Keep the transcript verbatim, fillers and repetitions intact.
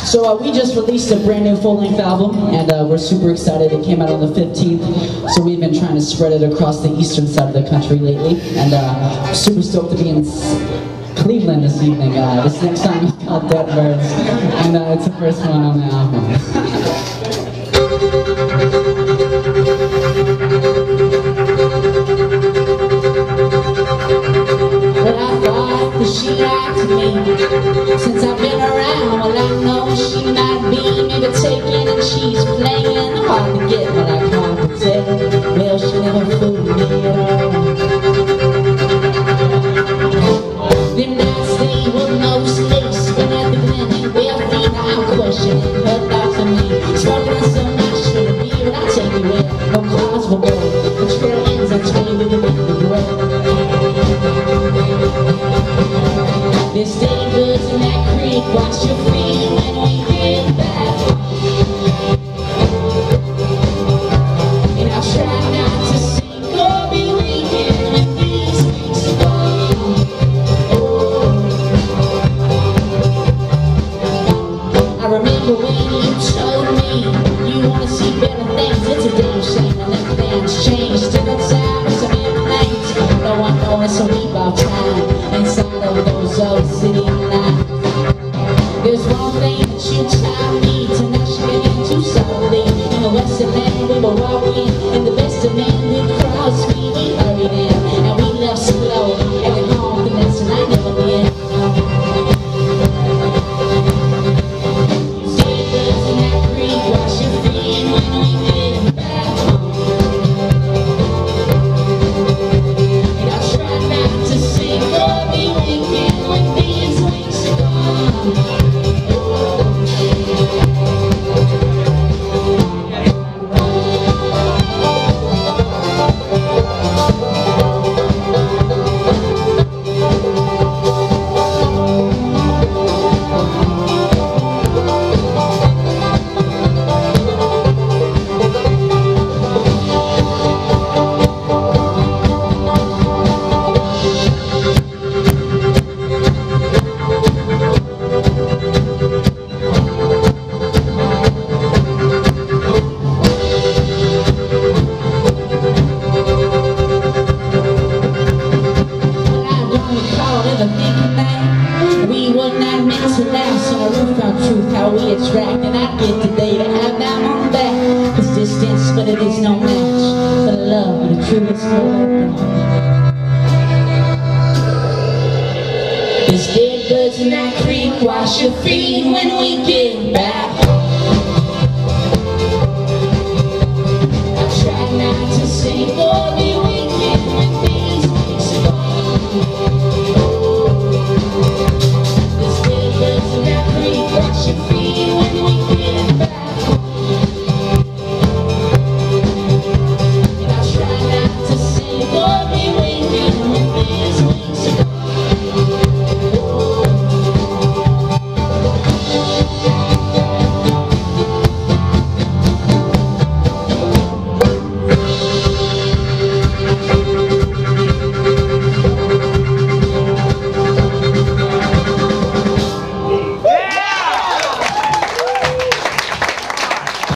So uh, we just released a brand new full-length album, and uh, we're super excited. It came out on the fifteenth, so we've been trying to spread it across the eastern side of the country lately, and uh, super stoked to be in Cleveland this evening. Uh, this next song is called Dead Birds, and uh, it's the first one on the album. She liked me since I've been around. Well, I know she might be maybe taken and she's playing hard to get, but I can't tell. Well, she never fooled me at all. Them nights they were mostly spent at the clinic. Well, feet I'm questioning her thoughts of me. Smoking so much for the beer, I'll take you where no cars will go. The trail ends at twenty with the wind of the road. There's steady birds in that creek, wash your feet when we get back. And I'll try not to sink or be leaking when these weeks are gone. Oh. I remember when you told me you want to see better things. It's a damn shame and then plans change. Still inside some nights. No one knows a week about time. Inside of those old city nights, there's one thing that you taught me to not shake into softly. In the western land we were walking, in the best of men we crossed me, we hurried in, and we left slow, and the confidence and I never did. Dead birds in that creek, wash your feet when we get back home. And I'll try not to sing or be winking when these weeks are gone. We were not meant to last on a rooftop truth, how we attract, and I get today to have that on back. This distance, but it is no match for the love of the truest love. There's dead birds in that creek, wash your feet when we get